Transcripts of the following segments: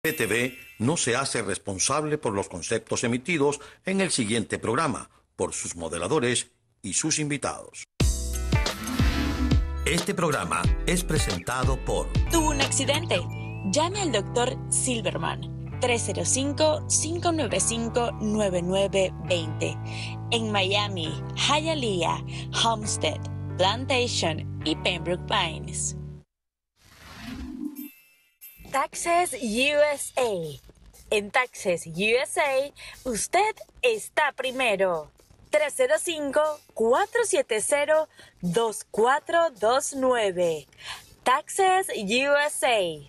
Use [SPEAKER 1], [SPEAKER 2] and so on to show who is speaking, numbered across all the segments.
[SPEAKER 1] PTV no se hace responsable por los conceptos emitidos en el siguiente programa, por sus moderadores y sus invitados. Este programa es presentado por...
[SPEAKER 2] ¿Tuvo un accidente? Llame al Dr. Silverman, 305-595-9920. En Miami, Hialeah, Homestead, Plantation y Pembroke Pines. Taxes USA. En Taxes USA, usted está primero. 305-470-2429. Taxes USA.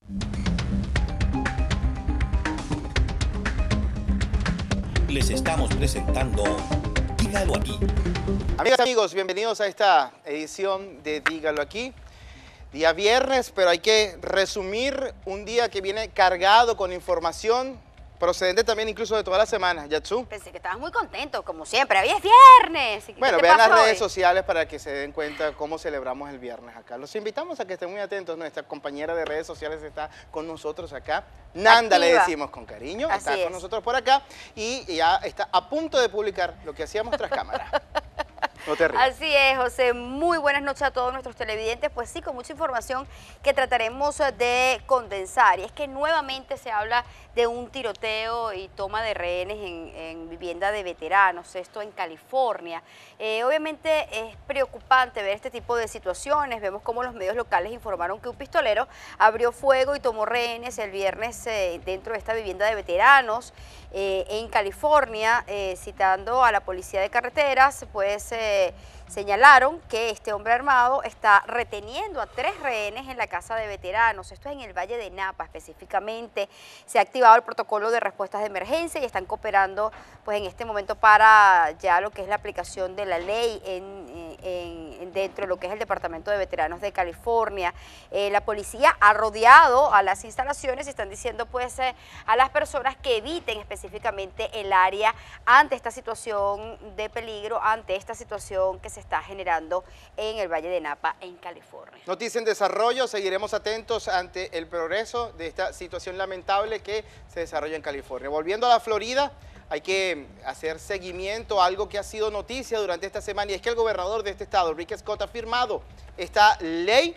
[SPEAKER 1] Les estamos presentando Dígalo Aquí.
[SPEAKER 3] Amigas y amigos, bienvenidos a esta edición de Dígalo Aquí. Día viernes, pero hay que resumir un día que viene cargado con información procedente también incluso de toda la semana. Yatsu.
[SPEAKER 4] Pensé que estabas muy contento, como siempre. ¡Hoy es viernes!
[SPEAKER 3] Bueno, vean las redes sociales para que se den cuenta cómo celebramos el viernes acá. Los invitamos a que estén muy atentos. Nuestra compañera de redes sociales está con nosotros acá. Nanda, le decimos con cariño. Está con nosotros por acá y ya está a punto de publicar lo que hacíamos tras cámara. No te rías.
[SPEAKER 4] Así es, José. Muy buenas noches a todos nuestros televidentes. Pues sí, con mucha información que trataremos de condensar. Y es que nuevamente se habla de un tiroteo y toma de rehenes en vivienda de veteranos, esto en California. Obviamente es preocupante ver este tipo de situaciones. Vemos cómo los medios locales informaron que un pistolero abrió fuego y tomó rehenes el viernes dentro de esta vivienda de veteranos en California. Citando a la policía de carreteras, pues señalaron que este hombre armado está reteniendo a 3 rehenes en la casa de veteranos. Esto es en el Valle de Napa específicamente. Se ha activado el protocolo de respuestas de emergencia y están cooperando pues en este momento para ya lo que es la aplicación de la ley dentro de lo que es el Departamento de Veteranos de California. La policía ha rodeado a las instalaciones y están diciendo pues a las personas que eviten específicamente el área ante esta situación de peligro, ante esta situación que se está generando en el Valle de Napa, en California.
[SPEAKER 3] Noticia en desarrollo, seguiremos atentos ante el progreso de esta situación lamentable que se desarrolla en California. Volviendo a la Florida, hay que hacer seguimiento a algo que ha sido noticia durante esta semana, y es que el gobernador de este estado, Rick Scott, ha firmado esta ley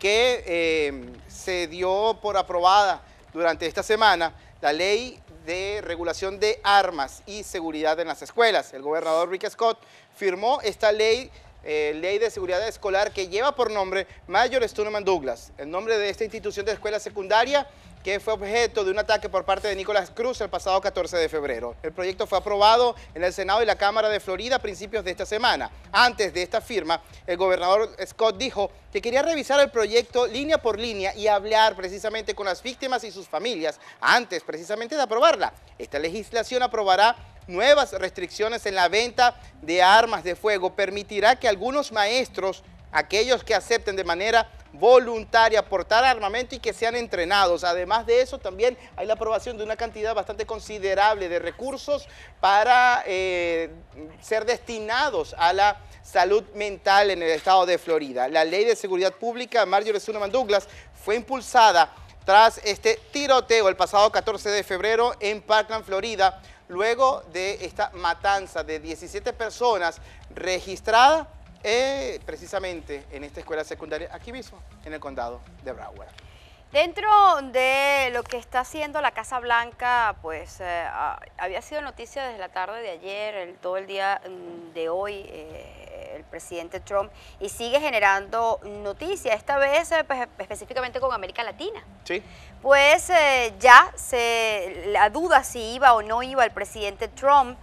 [SPEAKER 3] que se dio por aprobada durante esta semana, la ley de regulación de armas y seguridad en las escuelas. El gobernador Rick Scott firmó esta ley, ley de seguridad escolar, que lleva por nombre Major Stoneman Douglas, el nombre de esta institución de escuela secundaria que fue objeto de un ataque por parte de Nicholas Cruz el pasado 14 de febrero. El proyecto fue aprobado en el Senado y la Cámara de Florida a principios de esta semana. Antes de esta firma, el gobernador Scott dijo que quería revisar el proyecto línea por línea y hablar precisamente con las víctimas y sus familias antes precisamente de aprobarla. Esta legislación aprobará nuevas restricciones en la venta de armas de fuego, permitirá que algunos maestros, aquellos que acepten de manera voluntaria portar armamento y que sean entrenados. Además de eso, también hay la aprobación de una cantidad bastante considerable de recursos para ser destinados a la salud mental en el estado de Florida. La ley de seguridad pública Marjorie Stoneman Douglas fue impulsada tras este tiroteo el pasado 14 de febrero en Parkland, Florida, luego de esta matanza de 17 personas registrada precisamente en esta escuela secundaria, aquí mismo, en el condado de Broward.
[SPEAKER 4] Dentro de lo que está haciendo la Casa Blanca, pues había sido noticia desde la tarde de ayer, todo el día de hoy, el presidente Trump, y sigue generando noticias, esta vez pues, específicamente con América Latina.
[SPEAKER 3] Sí.
[SPEAKER 4] Pues ya la duda si iba o no iba el presidente Trump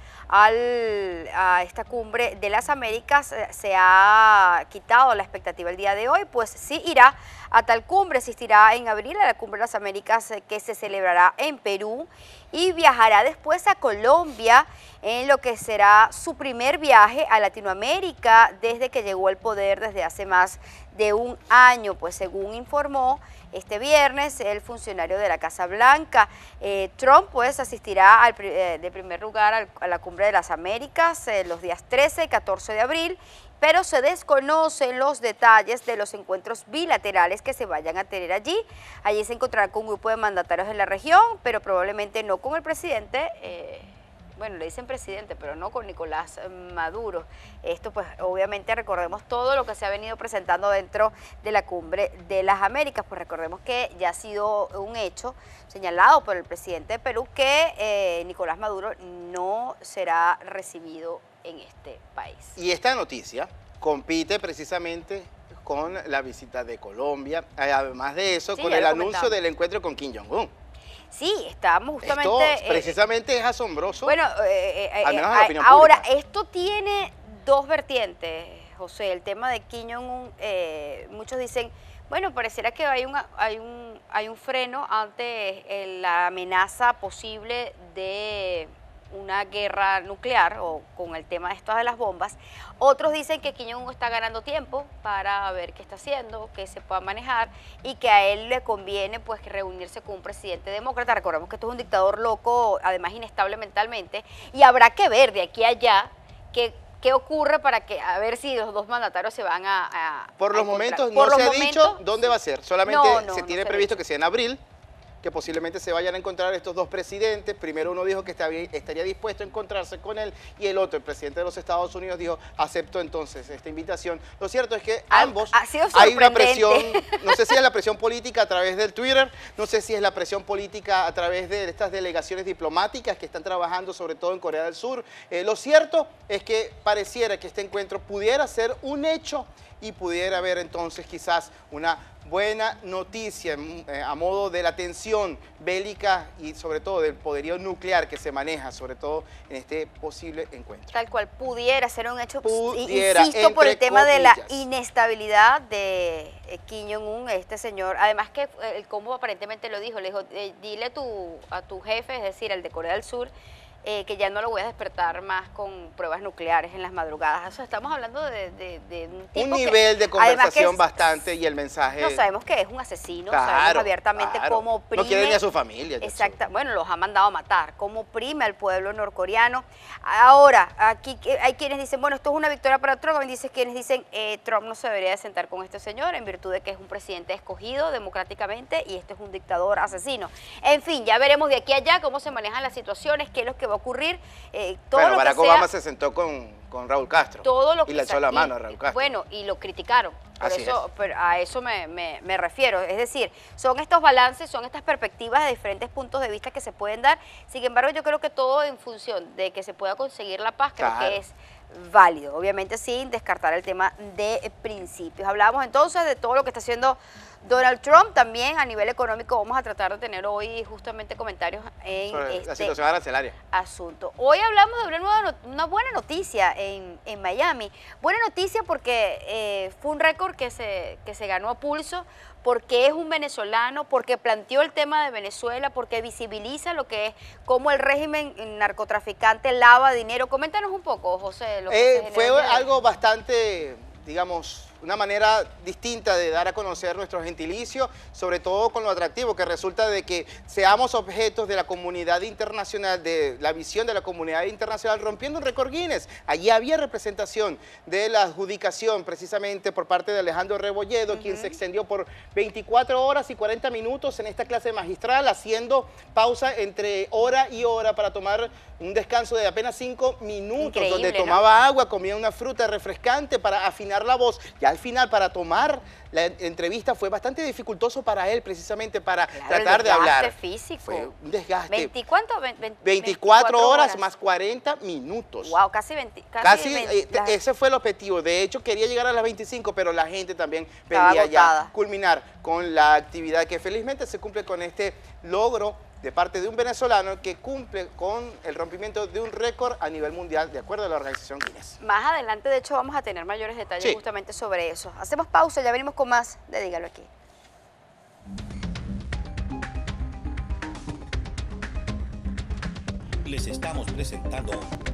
[SPEAKER 4] a esta cumbre de las Américas se ha quitado la expectativa el día de hoy, pues sí irá a tal cumbre, asistirá en abril a la cumbre de las Américas que se celebrará en Perú y viajará después a Colombia en lo que será su primer viaje a Latinoamérica desde que llegó al poder desde hace más de un año, pues según informó este viernes el funcionario de la Casa Blanca. Trump pues asistirá de primer lugar a la Cumbre de las Américas los días 13 y 14 de abril, pero se desconocen los detalles de los encuentros bilaterales que se vayan a tener allí. Allí se encontrará con un grupo de mandatarios de la región, pero probablemente no con el presidente, bueno, le dicen presidente, pero no con Nicolás Maduro. Esto pues obviamente recordemos todo lo que se ha venido presentando dentro de la Cumbre de las Américas, pues recordemos que ya ha sido un hecho señalado por el presidente de Perú que Nicolás Maduro no será recibido en este país.
[SPEAKER 3] Y esta noticia compite precisamente con la visita de Colombia, además de eso,
[SPEAKER 4] Sí,
[SPEAKER 3] con
[SPEAKER 4] ya
[SPEAKER 3] el
[SPEAKER 4] lo
[SPEAKER 3] anuncio
[SPEAKER 4] comentamos.
[SPEAKER 3] del encuentro con Kim Jong-un.
[SPEAKER 4] Sí, estábamos justamente...
[SPEAKER 3] Esto precisamente es asombroso.
[SPEAKER 4] Bueno,
[SPEAKER 3] al menos en la opinión
[SPEAKER 4] ahora,
[SPEAKER 3] pública.
[SPEAKER 4] esto tiene dos vertientes, José. El tema de Kim Jong-un, muchos dicen, bueno, pareciera que hay un freno ante la amenaza posible de una guerra nuclear o con el tema de estas de las bombas. Otros dicen que Kim Jong-un está ganando tiempo para ver qué está haciendo, qué se pueda manejar y que a él le conviene pues reunirse con un presidente demócrata. Recordemos que esto es un dictador loco, además inestable mentalmente, y habrá que ver de aquí a allá qué ocurre para que a ver si los dos mandatarios se van a
[SPEAKER 3] Por los
[SPEAKER 4] encontrar.
[SPEAKER 3] momentos
[SPEAKER 4] Por
[SPEAKER 3] no
[SPEAKER 4] los
[SPEAKER 3] se ha
[SPEAKER 4] momentos,
[SPEAKER 3] dicho dónde va a ser. Solamente
[SPEAKER 4] No,
[SPEAKER 3] se
[SPEAKER 4] no
[SPEAKER 3] tiene
[SPEAKER 4] se ha
[SPEAKER 3] previsto
[SPEAKER 4] dicho.
[SPEAKER 3] que sea en abril, que posiblemente se vayan a encontrar estos dos presidentes. Primero uno dijo que estaría dispuesto a encontrarse con él y el otro, el presidente de los Estados Unidos, dijo, acepto entonces esta invitación. Lo cierto es que ambos,
[SPEAKER 4] ha sido
[SPEAKER 3] hay una
[SPEAKER 4] sorprendente.
[SPEAKER 3] presión, no sé si es la presión política a través del Twitter, no sé si es la presión política a través de estas delegaciones diplomáticas que están trabajando sobre todo en Corea del Sur. Lo cierto es que pareciera que este encuentro pudiera ser un hecho y pudiera haber entonces quizás una buena noticia a modo de la tensión bélica y sobre todo del poderío nuclear que se maneja, sobre todo en este posible encuentro.
[SPEAKER 4] Tal cual, pudiera ser un hecho,
[SPEAKER 3] Pudiera,
[SPEAKER 4] insisto, por el
[SPEAKER 3] entre
[SPEAKER 4] tema de la
[SPEAKER 3] comillas.
[SPEAKER 4] inestabilidad de Kim Jong-un, este señor. Además que el combo aparentemente lo dijo, le dijo, dile a tu jefe, es decir, al de Corea del Sur, que ya no lo voy a despertar más con pruebas nucleares en las madrugadas. O sea, estamos hablando de un tipo
[SPEAKER 3] Un nivel de conversación
[SPEAKER 4] que
[SPEAKER 3] bastante y el mensaje...
[SPEAKER 4] no sabemos que es un asesino,
[SPEAKER 3] Claro,
[SPEAKER 4] sabemos abiertamente
[SPEAKER 3] claro.
[SPEAKER 4] cómo oprime.
[SPEAKER 3] No quiere ni a su familia.
[SPEAKER 4] Exacto, bueno, los ha mandado a matar, cómo oprime al pueblo norcoreano. Ahora, aquí hay quienes dicen, bueno, esto es una victoria para Trump, quienes dicen, Trump no se debería de sentar con este señor en virtud de que es un presidente escogido democráticamente y este es un dictador asesino. En fin, ya veremos de aquí a allá cómo se manejan las situaciones, qué es lo que va a ocurrir. Todo
[SPEAKER 3] Bueno,
[SPEAKER 4] lo
[SPEAKER 3] Barack
[SPEAKER 4] que sea,
[SPEAKER 3] Obama se sentó con Raúl Castro
[SPEAKER 4] todo lo que
[SPEAKER 3] y le echó la mano a Raúl Castro.
[SPEAKER 4] Bueno, y lo criticaron. Por
[SPEAKER 3] Así
[SPEAKER 4] eso, pero a eso me refiero. Es decir, son estos balances, son estas perspectivas de diferentes puntos de vista que se pueden dar. Sin embargo, yo creo que todo en función de que se pueda conseguir la paz, creo
[SPEAKER 3] Claro.
[SPEAKER 4] que es válido. Obviamente sin descartar el tema de principios. Hablábamos entonces de todo lo que está haciendo Donald Trump. También a nivel económico vamos a tratar de tener hoy justamente comentarios en
[SPEAKER 3] Sobre la
[SPEAKER 4] este
[SPEAKER 3] situación arancelaria.
[SPEAKER 4] asunto. Hoy hablamos de una buena noticia en Miami. Buena noticia porque fue un récord que se ganó a pulso, porque es un venezolano, porque planteó el tema de Venezuela, porque visibiliza lo que es cómo el régimen narcotraficante lava dinero. Coméntanos un poco, José. Lo que se generó
[SPEAKER 3] Fue
[SPEAKER 4] el día de hoy.
[SPEAKER 3] algo bastante, digamos, una manera distinta de dar a conocer nuestro gentilicio, sobre todo con lo atractivo que resulta de que seamos objetos de la comunidad internacional, de la visión de la comunidad internacional, rompiendo un récord Guinness. Allí había representación de la adjudicación precisamente por parte de Alejandro Rebolledo, quien se extendió por 24 horas y 40 minutos en esta clase magistral, haciendo pausa entre hora y hora para tomar un descanso de apenas 5 minutos,
[SPEAKER 4] Increíble,
[SPEAKER 3] donde
[SPEAKER 4] ¿no?
[SPEAKER 3] tomaba agua, comía una fruta refrescante para afinar la voz. Ya al final, para tomar la entrevista fue bastante dificultoso para él, precisamente para
[SPEAKER 4] Claro,
[SPEAKER 3] tratar
[SPEAKER 4] el
[SPEAKER 3] de hablar.
[SPEAKER 4] desgaste físico.
[SPEAKER 3] Fue un desgaste.
[SPEAKER 4] ¿Cuánto?
[SPEAKER 3] 24 horas más 40 minutos.
[SPEAKER 4] Wow, casi 20.
[SPEAKER 3] Casi,
[SPEAKER 4] 20,
[SPEAKER 3] ese fue el objetivo. De hecho, quería llegar a las 25, pero la gente también
[SPEAKER 4] Estaba
[SPEAKER 3] pedía
[SPEAKER 4] agotada.
[SPEAKER 3] ya culminar con la actividad que felizmente se cumple con este logro de parte de un venezolano que cumple con el rompimiento de un récord a nivel mundial, de acuerdo a la organización Guinness.
[SPEAKER 4] Más adelante, de hecho, vamos a tener mayores detalles
[SPEAKER 3] Sí.
[SPEAKER 4] justamente sobre eso. Hacemos pausa, ya venimos con más de Dígalo Aquí.
[SPEAKER 1] Les estamos presentando